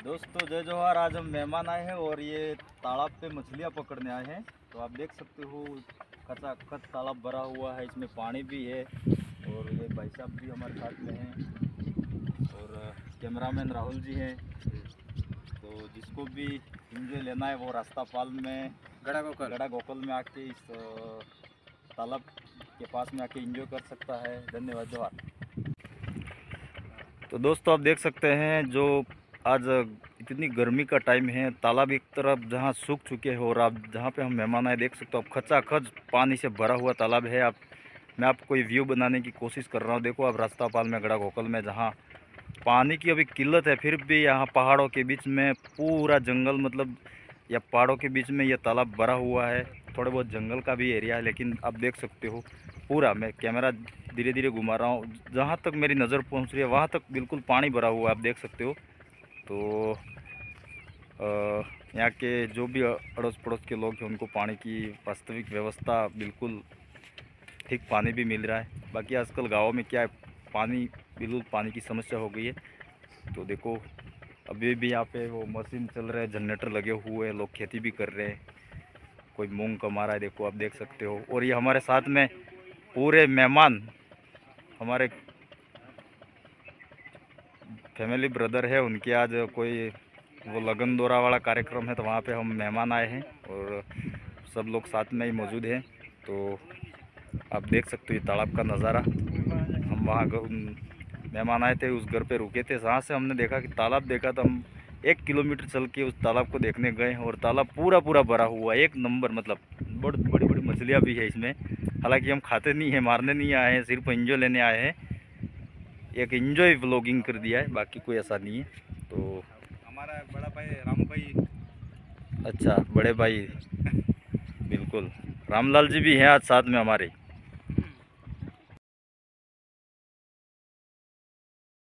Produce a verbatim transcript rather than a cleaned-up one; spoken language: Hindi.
दोस्तों जय जोहार। आज हम मेहमान आए हैं और ये तालाब पे मछलियाँ पकड़ने आए हैं। तो आप देख सकते हो खचाखच तालाब भरा हुआ है, इसमें पानी भी है और ये भाई साहब भी हमारे साथ में हैं और कैमरामैन राहुल जी हैं। तो जिसको भी इंजॉय लेना है वो रास्ता पाल में गड़ा गोकल गड़ा गोकल में आके इस तालाब के पास में आके इंजॉय कर सकता है। धन्यवाद, जोहार। तो दोस्तों आप देख सकते हैं जो आज इतनी गर्मी का टाइम है, तालाब एक तरफ जहां सूख चुके हैं और आप जहां पे हम मेहमान आए देख सकते हो आप खचाखच पानी से भरा हुआ तालाब है। आप मैं आपको कोई व्यू बनाने की कोशिश कर रहा हूं। देखो आप रास्तापाल में गड़ा गोकल में जहां पानी की अभी किल्लत है, फिर भी यहाँ पहाड़ों के बीच में पूरा जंगल, मतलब या पहाड़ों के बीच में यह तालाब भरा हुआ है। थोड़े बहुत जंगल का भी एरिया है, लेकिन आप देख सकते हो पूरा, मैं कैमरा धीरे धीरे घुमा रहा हूँ, जहाँ तक मेरी नज़र पहुँच रही है वहाँ तक बिल्कुल पानी भरा हुआ है, आप देख सकते हो। तो यहाँ के जो भी अड़ोस पड़ोस के लोग हैं उनको पानी की वास्तविक व्यवस्था बिल्कुल ठीक पानी भी मिल रहा है। बाकी आजकल गाँव में क्या है, पानी बिल्कुल पानी की समस्या हो गई है। तो देखो अभी भी यहाँ पे वो मशीन चल रहा है, जनरेटर लगे हुए हैं, लोग खेती भी कर रहे हैं, कोई मूंग कमा रहा है, देखो आप देख सकते हो। और ये हमारे साथ में पूरे मेहमान हमारे फैमिली ब्रदर है, उनके आज कोई वो लगन दौरा वाला कार्यक्रम है, तो वहाँ पे हम मेहमान आए हैं और सब लोग साथ में ही मौजूद हैं। तो आप देख सकते हो ये तालाब का नज़ारा। हम वहाँ मेहमान आए थे, उस घर पे रुके थे, जहाँ से हमने देखा कि तालाब देखा, तो हम एक किलोमीटर चल के उस तालाब को देखने गए और तालाब पूरा पूरा भरा हुआ, एक नंबर, मतलब बड़ी बड़ी बड़ी मछलियाँ भी है इसमें। हालांकि हम खाते नहीं हैं, मारने नहीं आए हैं, सिर्फ एंजॉय लेने आए हैं। एक एंजॉय व्लॉगिंग कर दिया है, बाकी कोई ऐसा नहीं है। तो हमारा बड़ा भाई रामू भाई, अच्छा बड़े भाई बिल्कुल, रामलाल जी भी हैं आज साथ में हमारे।